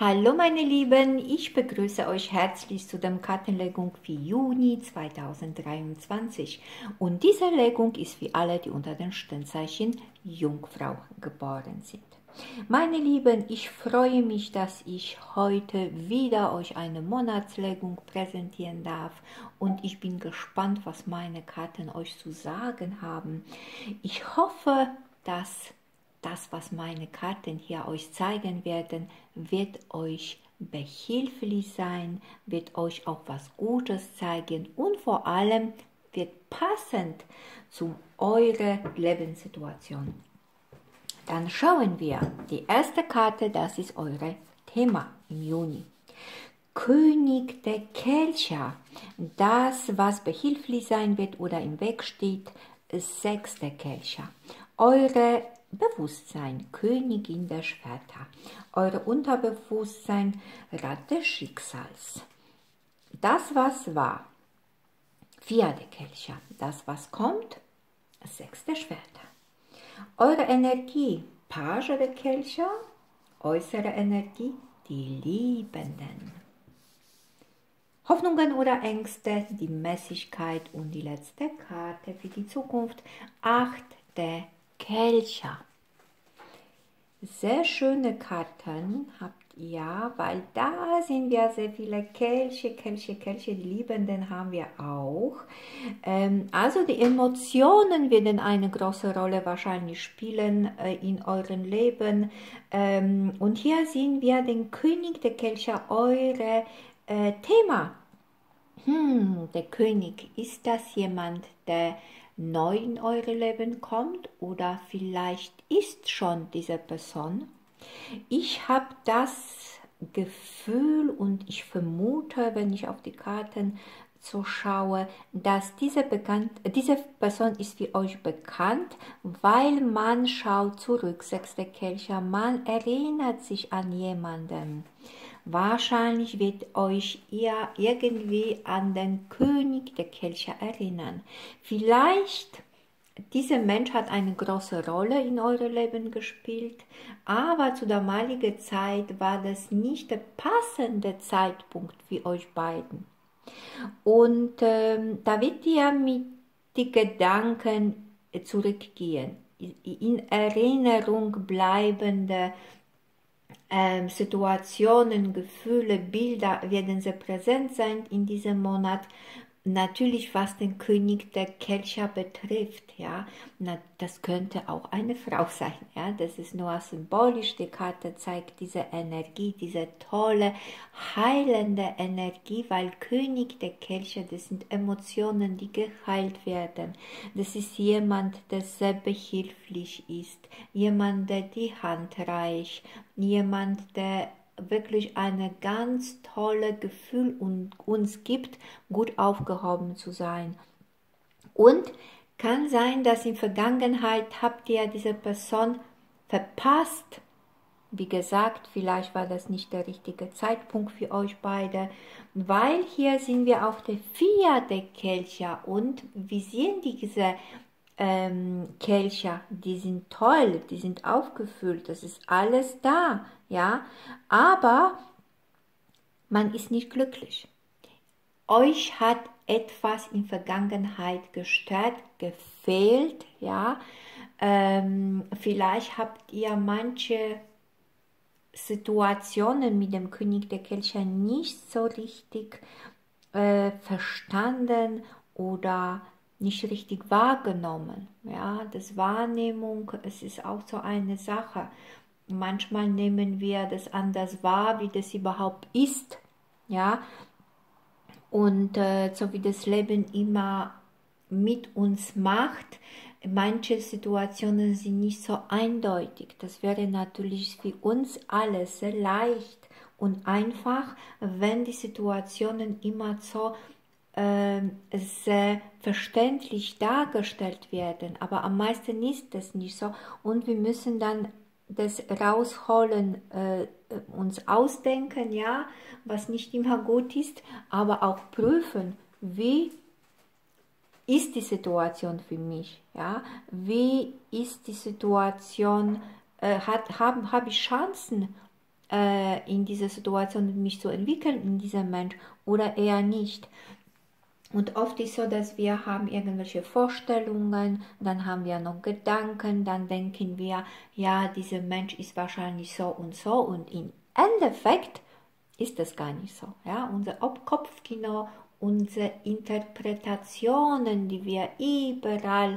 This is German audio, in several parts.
Hallo meine Lieben, ich begrüße euch herzlich zu der Kartenlegung für Juni 2023 und diese Legung ist für alle, die unter den Sternzeichen Jungfrau geboren sind. Meine Lieben, ich freue mich, dass ich heute wieder euch eine Monatslegung präsentieren darf und ich bin gespannt, was meine Karten euch zu sagen haben. Ich hoffe, dass das, was meine Karten hier euch zeigen werden, wird euch behilflich sein, wird euch auch was Gutes zeigen und vor allem wird passend zu eurer Lebenssituation. Dann schauen wir. Die erste Karte, das ist euer Thema im Juni. König der Kelche. Das, was behilflich sein wird oder im Weg steht, ist 6 der Kelche. Eure Bewusstsein, Königin der Schwerter. Eure Unterbewusstsein, Rad des Schicksals. Das, was war, 4 der Kelche. Das, was kommt, 6 der Schwerter. Eure Energie, Page der Kelche. Äußere Energie, die Liebenden. Hoffnungen oder Ängste, die Mäßigkeit und die letzte Karte für die Zukunft, 8 der Kelche. Sehr schöne Karten habt ihr, weil da sind wir sehr viele Kelche, die Liebenden haben wir auch. Also die Emotionen werden eine große Rolle wahrscheinlich spielen in eurem Leben. Und hier sehen wir den König der Kelche, eure Thema. Der König, ist das jemand, der neu in euer Leben kommt oder vielleicht ist schon diese Person? Ich habe das Gefühl und ich vermute, wenn ich auf die Karten so schaue, dass diese Person ist für euch bekannt, weil man schaut zurück, 6. Kelche, man erinnert sich an jemanden. Wahrscheinlich wird euch ihr irgendwie an den König der Kelche erinnern. Vielleicht dieser Mensch hat eine große Rolle in eurem Leben gespielt, aber zu damaliger Zeit war das nicht der passende Zeitpunkt für euch beiden. Und da wird ihr mit den Gedanken zurückgehen, in Erinnerung bleibende Situationen, Gefühle, Bilder werden sehr präsent sein in diesem Monat. Natürlich, was den König der Kelche betrifft, ja, das könnte auch eine Frau sein, ja, das ist nur symbolisch, die Karte zeigt diese Energie, diese tolle, heilende Energie, weil König der Kelche, das sind Emotionen, die geheilt werden, das ist jemand, der sehr behilflich ist, jemand, der die Hand reicht, jemand, der wirklich ein ganz tolles Gefühl uns gibt, gut aufgehoben zu sein. Und kann sein, dass in Vergangenheit habt ihr diese Person verpasst. Wie gesagt, vielleicht war das nicht der richtige Zeitpunkt für euch beide, weil hier sind wir auf der 4 der Kelche und wir sehen diese Kelche, die sind toll, die sind aufgefüllt, das ist alles da, ja, aber man ist nicht glücklich. Euch hat etwas in Vergangenheit gestört, gefehlt, ja, vielleicht habt ihr manche Situationen mit dem König der Kelche nicht so richtig verstanden oder nicht richtig wahrgenommen. Ja, das Wahrnehmung, es ist auch so eine Sache. Manchmal nehmen wir das anders wahr, wie das überhaupt ist. Ja, und so wie das Leben immer mit uns macht, manche Situationen sind nicht so eindeutig. Das wäre natürlich für uns alle sehr leicht und einfach, wenn die Situationen immer so sehr verständlich dargestellt werden, aber am meisten ist das nicht so und wir müssen dann das rausholen, uns ausdenken, ja, was nicht immer gut ist, aber auch prüfen, wie ist die Situation für mich, ja, wie ist die Situation, habe ich Chancen, in dieser Situation mich zu entwickeln, in diesem Mensch, oder eher nicht. Und oft ist so, dass wir haben irgendwelche Vorstellungen, dann haben wir noch Gedanken, dann denken wir, ja, dieser Mensch ist wahrscheinlich so, und im Endeffekt ist das gar nicht so. Ja? Unser Kopfkino, unsere Interpretationen, die wir überall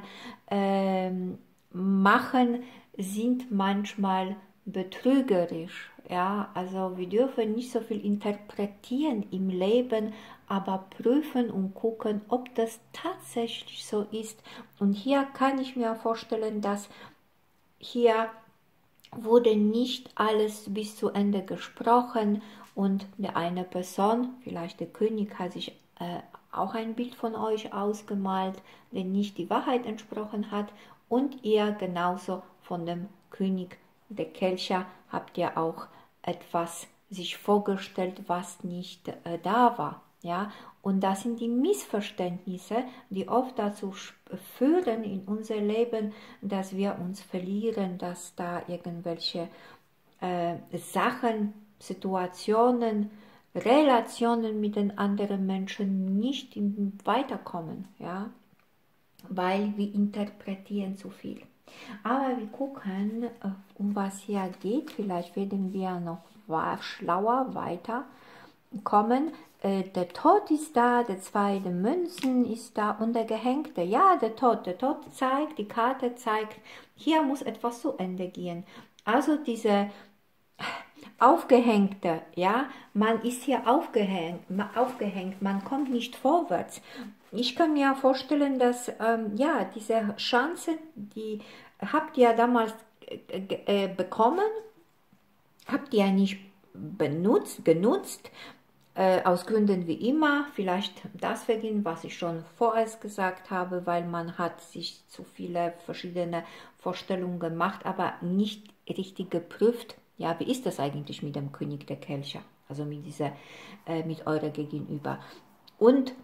machen, sind manchmal betrügerisch. Ja? Also wir dürfen nicht so viel interpretieren im Leben, aber prüfen und gucken, ob das tatsächlich so ist. Und hier kann ich mir vorstellen, dass hier wurde nicht alles bis zu Ende gesprochen und der eine Person, vielleicht der König, hat sich auch ein Bild von euch ausgemalt, der nicht die Wahrheit entsprochen hat, und ihr genauso von dem König der Kelche habt ihr auch etwas sich vorgestellt, was nicht da war. Ja? Und das sind die Missverständnisse, die oft dazu führen in unser Leben, dass wir uns verlieren, dass da irgendwelche Sachen, Situationen, Relationen mit den anderen Menschen nicht weiterkommen, ja? Weil wir interpretieren zu viel. Aber wir gucken, um was hier geht. Vielleicht werden wir noch schlauer weiterkommen. Der Tod ist da, der zweite Münzen ist da und der Gehängte. Ja, der Tod zeigt, die Karte zeigt, hier muss etwas zu Ende gehen. Also diese Aufgehängte, ja, man ist hier aufgehängt, man kommt nicht vorwärts. Ich kann mir vorstellen, dass, ja, diese Chance, die habt ihr damals bekommen, habt ihr nicht genutzt, aus Gründen wie immer, vielleicht deswegen, was ich schon vorerst gesagt habe, weil man hat sich zu viele verschiedene Vorstellungen gemacht, aber nicht richtig geprüft. Ja, wie ist das eigentlich mit dem König der Kelche? Also mit eurer Gegenüber. Und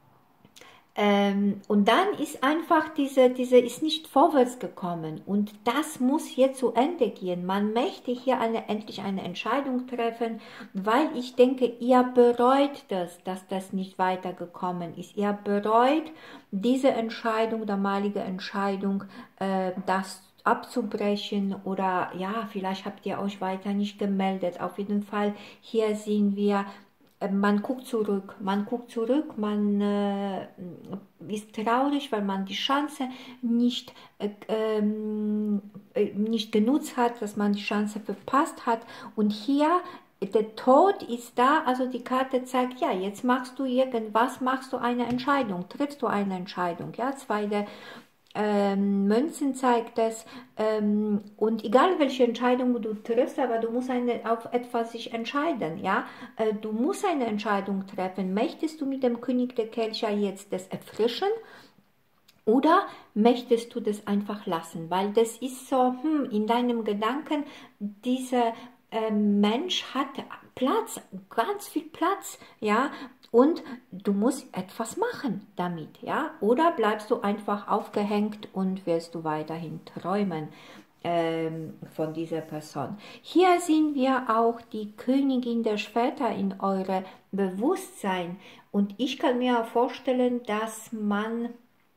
dann ist einfach diese ist nicht vorwärts gekommen, und das muss jetzt zu Ende gehen. Man möchte hier endlich eine Entscheidung treffen, weil ich denke, ihr bereut das, dass das nicht weitergekommen ist. Ihr bereut diese Entscheidung, damalige Entscheidung, das abzubrechen, oder ja, vielleicht habt ihr euch weiter nicht gemeldet. Auf jeden Fall, hier sehen wir, man guckt zurück, man ist traurig, weil man die Chance nicht genutzt hat, dass man die Chance verpasst hat. Und hier, der Tod ist da, also die Karte zeigt, ja, jetzt machst du irgendwas, machst du eine Entscheidung, triffst du eine Entscheidung, ja, zweite Münzen zeigt das, und egal welche Entscheidung du triffst, aber du musst auf etwas sich entscheiden, ja, du musst eine Entscheidung treffen. Möchtest du mit dem König der Kelche jetzt das erfrischen, oder möchtest du das einfach lassen, weil das ist so, in deinem Gedanken, dieser Mensch hat Platz, ganz viel Platz, ja, und du musst etwas machen damit, ja, oder bleibst du einfach aufgehängt und wirst du weiterhin träumen von dieser Person. Hier sehen wir auch die Königin der Schwerter in eure Bewusstsein, und ich kann mir vorstellen, dass man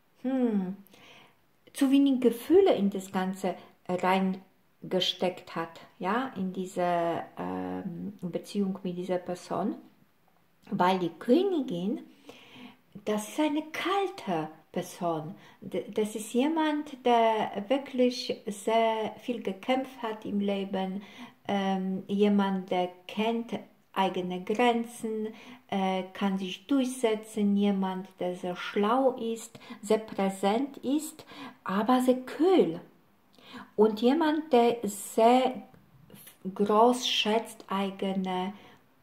zu wenig Gefühle in das Ganze reingesteckt hat, ja, in diese Beziehung mit dieser Person, weil die Königin, das ist eine kalte Person. Das ist jemand, der wirklich sehr viel gekämpft hat im Leben, jemand, der kennt eigene Grenzen, kann sich durchsetzen, jemand, der sehr schlau ist, sehr präsent ist, aber sehr kühl. Und jemand, der sehr groß schätzt eigene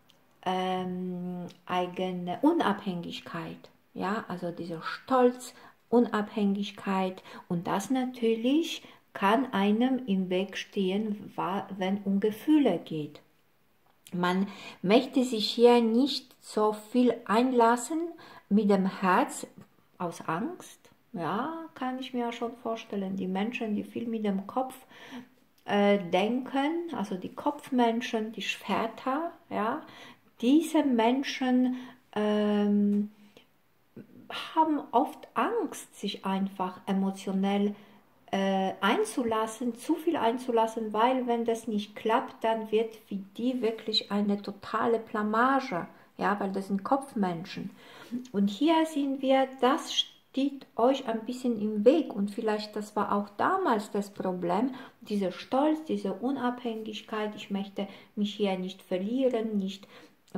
Unabhängigkeit, ja, also dieser Stolz, Unabhängigkeit, und das natürlich kann einem im Weg stehen, wenn um Gefühle geht. Man möchte sich hier nicht so viel einlassen mit dem Herz aus Angst, ja, kann ich mir schon vorstellen. Die Menschen, die viel mit dem Kopf denken, also die Kopfmenschen, die Schwerter, ja, diese Menschen haben oft Angst, sich einfach emotionell einzulassen, zu viel einzulassen, weil wenn das nicht klappt, dann wird für die wirklich eine totale Blamage, ja, weil das sind Kopfmenschen. Und hier sehen wir, das steht euch ein bisschen im Weg und vielleicht das war auch damals das Problem, dieser Stolz, diese Unabhängigkeit, ich möchte mich hier nicht verlieren, nicht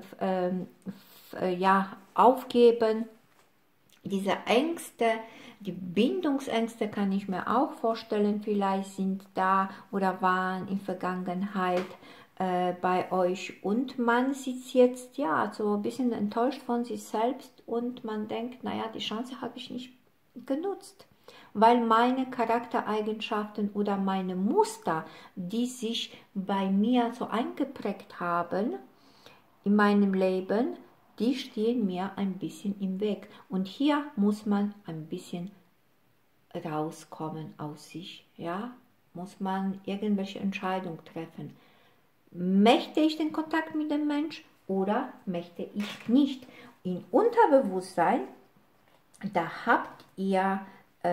ja, aufgeben, diese Ängste, die Bindungsängste kann ich mir auch vorstellen, vielleicht sind da oder waren in Vergangenheit bei euch und man sitzt jetzt ja so ein bisschen enttäuscht von sich selbst und man denkt, naja, die Chance habe ich nicht genutzt, weil meine Charaktereigenschaften oder meine Muster, die sich bei mir so eingeprägt haben in meinem Leben, die stehen mir ein bisschen im Weg. Und hier muss man ein bisschen rauskommen aus sich, ja, muss man irgendwelche Entscheidungen treffen. Möchte ich den Kontakt mit dem Mensch oder möchte ich nicht? Im Unterbewusstsein, da habt ihr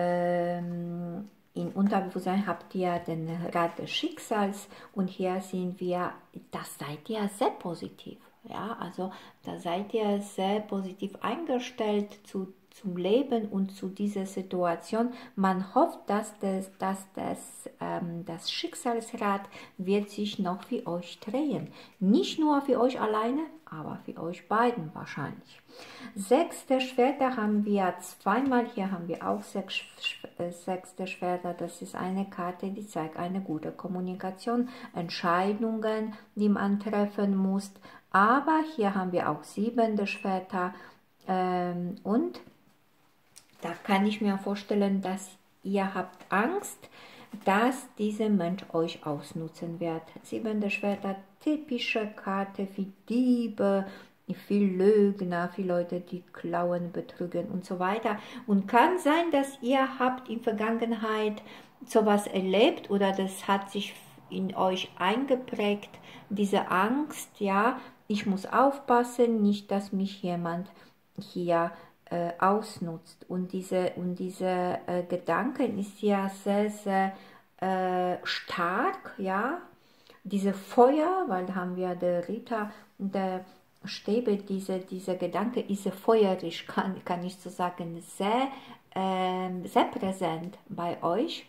im Unterbewusstsein habt ihr den Rat des Schicksals und hier sehen wir, das seid ihr sehr positiv. Ja, also da seid ihr sehr positiv eingestellt zum Leben und zu dieser Situation. Man hofft, dass das Schicksalsrad wird sich noch für euch drehen. Nicht nur für euch alleine, aber für euch beiden wahrscheinlich. 6 der Schwerter haben wir zweimal. Hier haben wir auch 6 der Schwerter. Das ist eine Karte, die zeigt eine gute Kommunikation, Entscheidungen, die man treffen muss. Aber hier haben wir auch 7 der Schwerter und da kann ich mir vorstellen, dass ihr habt Angst, dass dieser Mensch euch ausnutzen wird. 7 der Schwerter, typische Karte für Diebe, für Lügner, für Leute, die klauen, betrügen und so weiter. Und kann sein, dass ihr habt in Vergangenheit sowas erlebt oder das hat sich in euch eingeprägt, diese Angst, ja, ich muss aufpassen, nicht, dass mich jemand hier ausnutzt. Und diese Gedanken ist ja sehr, sehr stark, ja, diese Feuer, weil da haben wir der Ritter und der Stäbe, dieser Gedanke ist sehr feurig, kann ich so sagen, sehr, sehr präsent bei euch.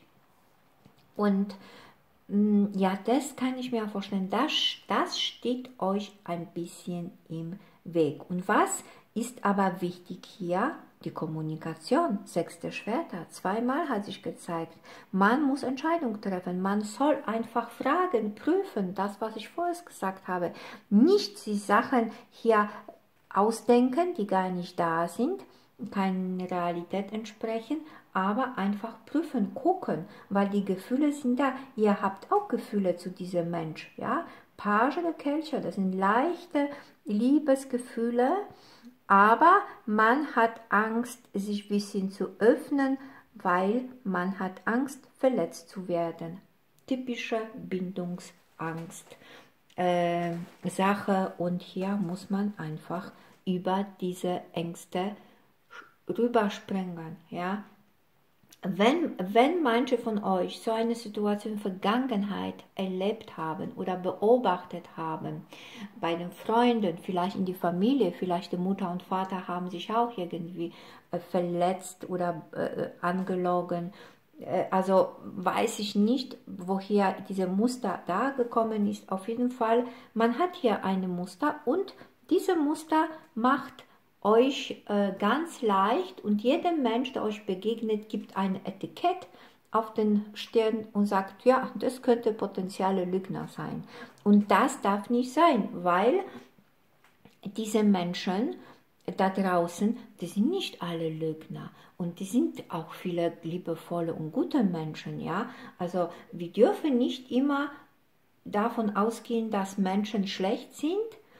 Und ja, das kann ich mir vorstellen, das steht euch ein bisschen im Weg. Und was ist aber wichtig hier? Die Kommunikation. 6 Schwerter. Zweimal hat sich gezeigt. Man muss Entscheidungen treffen. Man soll einfach fragen, prüfen. Das, was ich vorher gesagt habe. Nicht die Sachen hier ausdenken, die gar nicht da sind, keine Realität entsprechen, aber einfach prüfen, gucken, weil die Gefühle sind da. Ihr habt auch Gefühle zu diesem Mensch, ja. Page der Kelche, das sind leichte Liebesgefühle, aber man hat Angst, sich ein bisschen zu öffnen, weil man hat Angst, verletzt zu werden. Typische Bindungsangst Sache und hier muss man einfach über diese Ängste rüberspringen, ja. Wenn manche von euch so eine Situation in der Vergangenheit erlebt haben oder beobachtet haben, bei den Freunden, vielleicht in die Familie, vielleicht die Mutter und Vater haben sich auch irgendwie verletzt oder angelogen, also weiß ich nicht, woher diese Muster da gekommen ist. Auf jeden Fall, man hat hier ein Muster und diese Muster macht euch ganz leicht und jeder Mensch, der euch begegnet, gibt ein Etikett auf den Stirn und sagt, ja, das könnte potenzielle Lügner sein. Und das darf nicht sein, weil diese Menschen da draußen, die sind nicht alle Lügner und die sind auch viele liebevolle und gute Menschen, ja. Also wir dürfen nicht immer davon ausgehen, dass Menschen schlecht sind,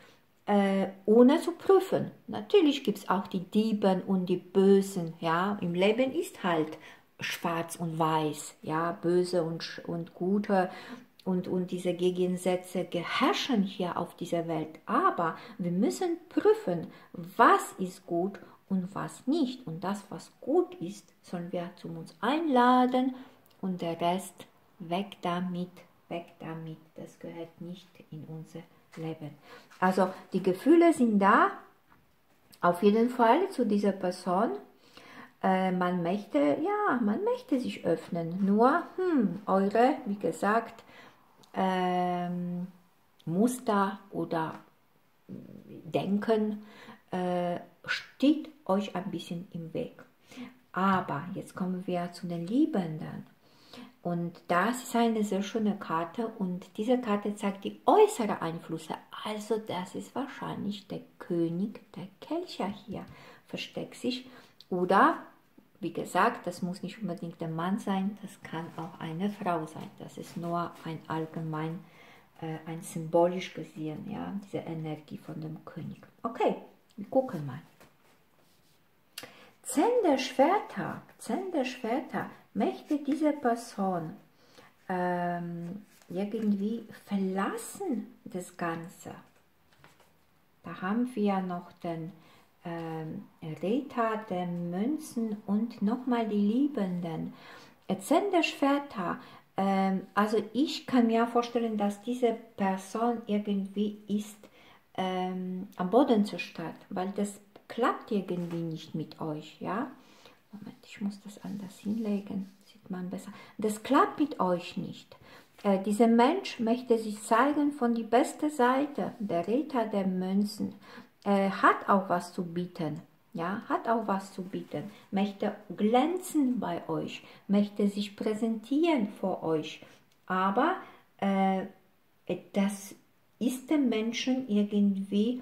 ohne zu prüfen. Natürlich gibt es auch die Dieben und die Bösen, ja. Im Leben ist halt schwarz und weiß, ja, böse und gute. und diese Gegensätze herrschen hier auf dieser Welt. Aber wir müssen prüfen, was ist gut und was nicht. Und das, was gut ist, sollen wir zu uns einladen und der Rest weg damit, weg damit. Das gehört nicht in unser Leben. Also die Gefühle sind da, auf jeden Fall zu dieser Person. Man möchte sich öffnen. Nur eure, wie gesagt, Muster oder Denken steht euch ein bisschen im Weg. Aber jetzt kommen wir zu den Liebenden. Und das ist eine sehr schöne Karte und diese Karte zeigt die äußeren Einflüsse. Also das ist wahrscheinlich der König der Kelche hier, versteckt sich. Oder, wie gesagt, das muss nicht unbedingt der Mann sein, das kann auch eine Frau sein. Das ist nur ein allgemein, ein symbolisch gesehen, ja, diese Energie von dem König. Okay, wir gucken mal. 10 der Schwerter, 10 der Schwerter, möchte diese Person irgendwie verlassen, das Ganze. Da haben wir noch den Ritter der Münzen und nochmal die Liebenden. 10 der Schwerter, also ich kann mir vorstellen, dass diese Person irgendwie ist am Boden zerstört, weil das klappt irgendwie nicht mit euch, ja. Moment, ich muss das anders hinlegen, sieht man besser. Das klappt mit euch nicht. Dieser Mensch möchte sich zeigen von die beste Seite, der Ritter der Münzen. Hat auch was zu bieten, ja, hat auch was zu bieten, möchte glänzen bei euch, möchte sich präsentieren vor euch, aber das ist dem Menschen irgendwie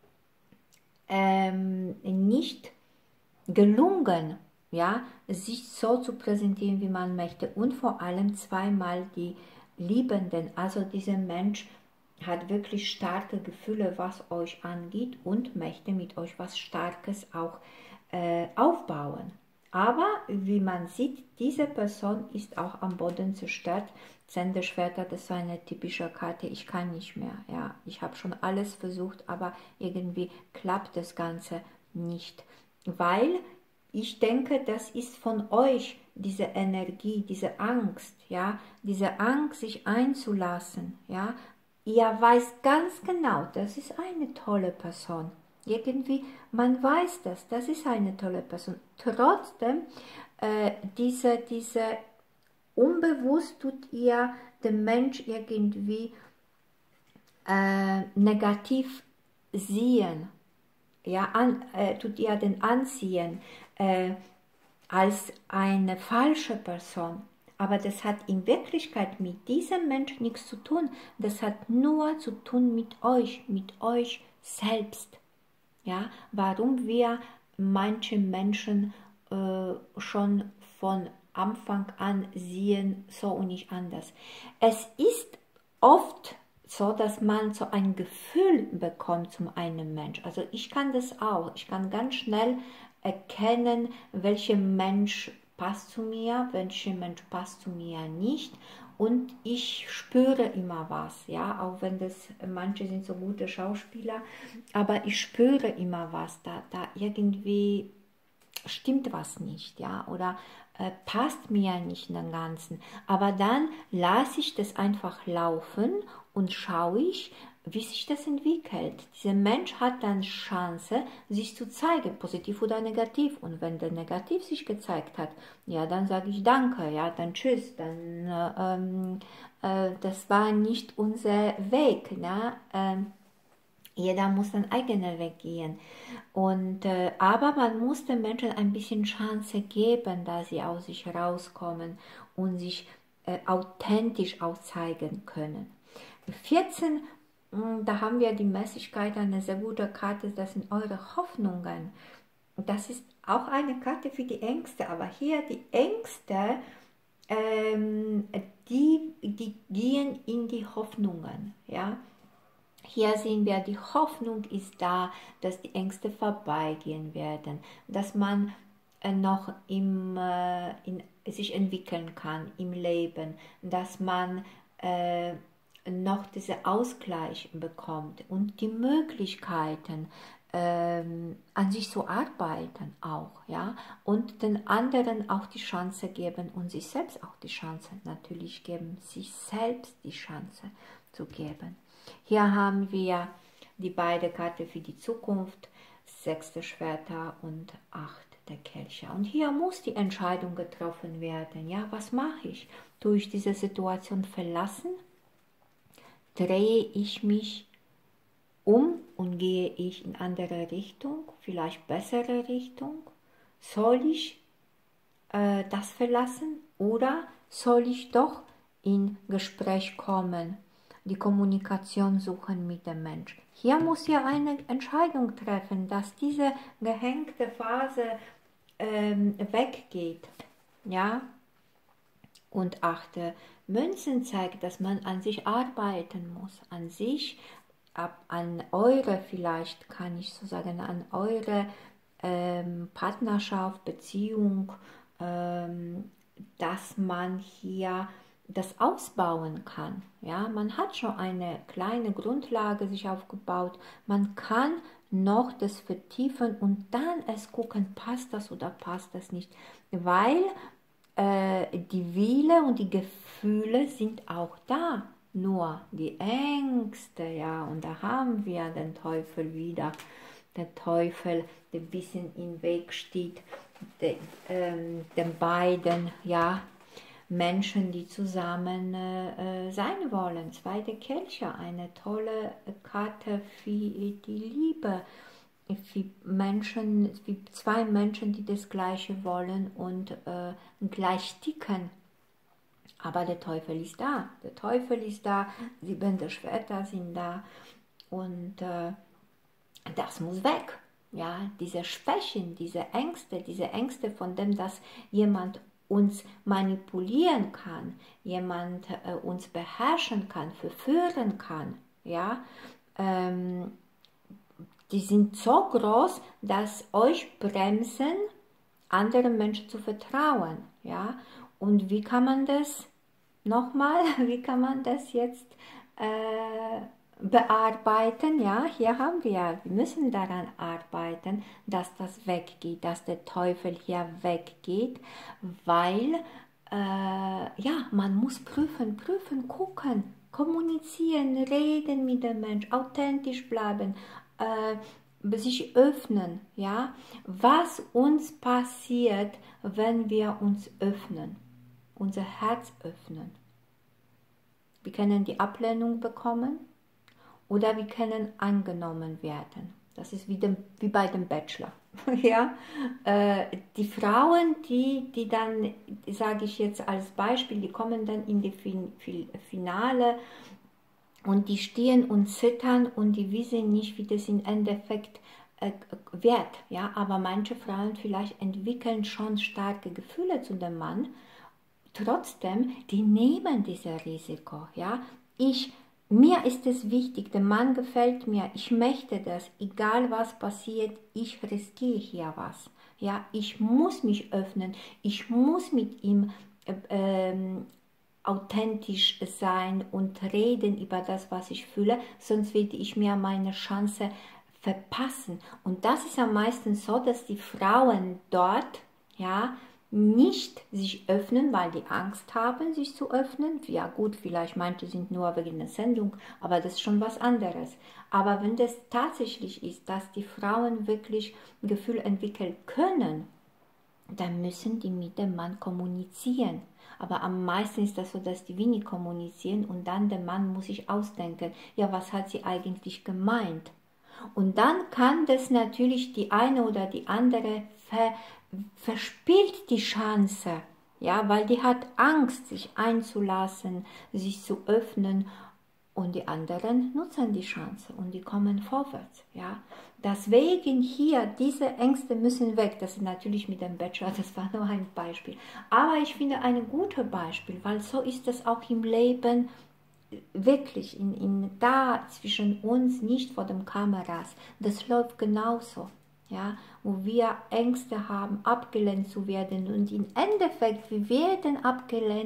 nicht gelungen, ja, sich so zu präsentieren, wie man möchte und vor allem zweimal die Liebenden, also dieser Mensch hat wirklich starke Gefühle, was euch angeht und möchte mit euch was Starkes auch aufbauen. Aber wie man sieht, diese Person ist auch am Boden zerstört. 10 der Schwerter, das ist so eine typische Karte, ich kann nicht mehr. Ja, ich habe schon alles versucht, aber irgendwie klappt das Ganze nicht. Weil ich denke, das ist von euch diese Energie, diese Angst, ja, diese Angst, sich einzulassen, ja. Ihr weiß ganz genau, das ist eine tolle Person. Irgendwie, man weiß das, das ist eine tolle Person. Trotzdem, diese unbewusst tut ihr den Mensch irgendwie negativ sehen, ja, tut ihr den ansehen als eine falsche Person. Aber das hat in Wirklichkeit mit diesem Mensch nichts zu tun. Das hat nur zu tun mit euch selbst. Ja, warum wir manche Menschen schon von Anfang an sehen, so und nicht anders. Es ist oft so, dass man so ein Gefühl bekommt zu einem Mensch. Also ich kann das auch. Ich kann ganz schnell erkennen, welcher Mensch passt zu mir, welcher Mensch passt zu mir nicht. Und ich spüre immer was, ja, auch wenn das, manche sind so gute Schauspieler, aber ich spüre immer was, da irgendwie stimmt was nicht, ja, oder passt mir nicht in den Ganzen. Aber dann lasse ich das einfach laufen und schaue ich, wie sich das entwickelt. Dieser Mensch hat dann Chance, sich zu zeigen, positiv oder negativ. Und wenn der negativ sich gezeigt hat, ja, dann sage ich danke, ja, dann tschüss, dann das war nicht unser Weg, ne? Jeder muss seinen eigenen Weg gehen. Und, aber man muss den Menschen ein bisschen Chance geben, dass sie aus sich rauskommen und sich authentisch auch zeigen können. 14, da haben wir die Mäßigkeit, eine sehr gute Karte, das sind eure Hoffnungen. Das ist auch eine Karte für die Ängste, aber hier die Ängste, die gehen in die Hoffnungen, ja. Hier sehen wir, die Hoffnung ist da, dass die Ängste vorbeigehen werden, dass man noch sich entwickeln kann im Leben, dass man noch diesen Ausgleich bekommt und die Möglichkeiten, an sich zu arbeiten auch, ja, und den anderen auch die Chance geben und sich selbst auch die Chance natürlich geben, sich selbst die Chance zu geben. Hier haben wir die beiden Karten für die Zukunft, 6 Schwerter und 8 der Kelche. Und hier muss die Entscheidung getroffen werden, ja, was mache ich? Tue ich diese Situation verlassen? Drehe ich mich um und gehe ich in andere Richtung, vielleicht bessere Richtung? Soll ich das verlassen oder soll ich doch in Gespräch kommen, die Kommunikation suchen mit dem Mensch? Hier muss ja eine Entscheidung treffen, dass diese gehängte Phase weggeht, ja? Und 8 Münzen zeigt, dass man an sich arbeiten muss, an sich, an eure, vielleicht kann ich so sagen, an eure Partnerschaft, Beziehung, dass man hier das ausbauen kann. Ja, man hat schon eine kleine Grundlage sich aufgebaut, man kann noch das vertiefen und dann es gucken, passt das oder passt das nicht, weil die Wille und die Gefühle sind auch da, nur die Ängste, ja, und da haben wir den Teufel wieder, der Teufel, der ein bisschen im Weg steht, den beiden, ja, Menschen, die zusammen sein wollen. 2 Kelche, eine tolle Karte für die Liebe, für Menschen, für 2 Menschen, die das Gleiche wollen und gleich ticken. Aber der Teufel ist da, der Teufel ist da, 7 Schwerter sind da und das muss weg. Ja, diese Schwächen, diese Ängste, von dem, dass jemand uns manipulieren kann, jemand uns beherrschen kann, verführen kann, ja, die sind so groß, dass euch bremsen, anderen Menschen zu vertrauen, ja. Und wie kann man das, nochmal, wie kann man das jetzt bearbeiten? Ja, hier haben wir müssen daran arbeiten, dass das weggeht, dass der Teufel hier weggeht, weil ja, man muss prüfen, gucken, kommunizieren, reden mit dem Mensch, authentisch bleiben, sich öffnen, ja, was uns passiert, wenn wir uns öffnen, unser Herz öffnen. Wir können die Ablehnung bekommen oder wir können angenommen werden. Das ist wie bei dem Bachelor. Ja? Die Frauen, die dann, sage ich jetzt als Beispiel, die kommen dann in die Finale und die stehen und zittern und die wissen nicht, wie das im Endeffekt wird. Ja? Aber manche Frauen vielleicht entwickeln schon starke Gefühle zu dem Mann. Trotzdem, die nehmen dieses Risiko. Ja? Mir ist es wichtig, der Mann gefällt mir, ich möchte das, egal was passiert, ich riskiere hier was. Ja? Ich muss mich öffnen, ich muss mit ihm authentisch sein und reden über das, was ich fühle, sonst werde ich mir meine Chance verpassen. Und das ist am meisten so, dass die Frauen dort, ja, nicht sich öffnen, weil die Angst haben, sich zu öffnen. Ja gut, vielleicht manche sind nur wegen der Sendung, aber das ist schon was anderes. Aber wenn das tatsächlich ist, dass die Frauen wirklich ein Gefühl entwickeln können, dann müssen die mit dem Mann kommunizieren. Aber am meisten ist das so, dass die wenig kommunizieren und dann der Mann muss sich ausdenken, ja, was hat sie eigentlich gemeint? Und dann kann das natürlich die eine oder die andere verspielt die Chance, ja, weil die hat Angst, sich einzulassen, sich zu öffnen und die anderen nutzen die Chance und die kommen vorwärts, ja. Deswegen hier, diese Ängste müssen weg. Das ist natürlich mit dem Bachelor, das war nur ein Beispiel. Aber ich finde ein gutes Beispiel, weil so ist es auch im Leben wirklich, da zwischen uns, nicht vor den Kameras. Das läuft genauso. Ja, wo wir Ängste haben, abgelehnt zu werden und im Endeffekt, wir werden abgelehnt,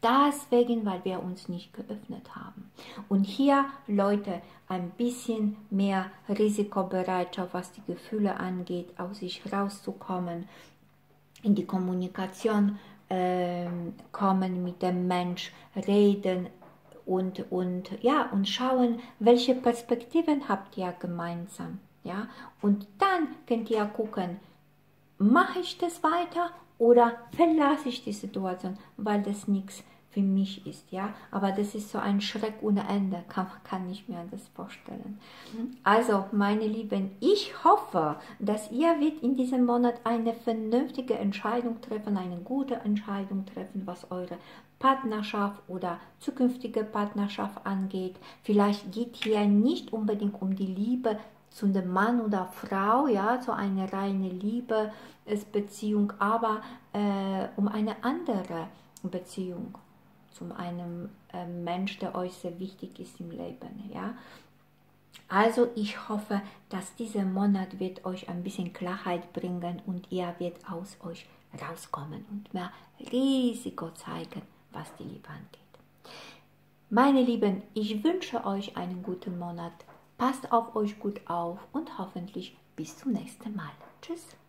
Deswegen, weil wir uns nicht geöffnet haben. Und hier, Leute, ein bisschen mehr Risikobereitschaft, was die Gefühle angeht, aus sich rauszukommen, in die Kommunikation kommen mit dem Mensch, reden und schauen, welche Perspektiven habt ihr gemeinsam. Ja? Und dann könnt ihr gucken, mache ich das weiter oder verlasse ich die Situation, weil das nichts für mich ist, ja, aber das ist so ein Schreck ohne Ende, kann ich mir das vorstellen. Also, meine Lieben, ich hoffe, dass ihr wird in diesem Monat eine vernünftige Entscheidung treffen, eine gute Entscheidung treffen, was eure Partnerschaft oder zukünftige Partnerschaft angeht. Vielleicht geht hier nicht unbedingt um die Liebe zu dem Mann oder Frau, ja, zu einer reinen Liebesbeziehung, aber um eine andere Beziehung zu einem Mensch, der euch sehr wichtig ist im Leben, ja. Also ich hoffe, dass dieser Monat wird euch ein bisschen Klarheit bringen und ihr wird aus euch rauskommen und mehr Risiko zeigen, was die Liebe angeht. Meine Lieben, ich wünsche euch einen guten Monat. Passt auf euch gut auf und hoffentlich bis zum nächsten Mal. Tschüss.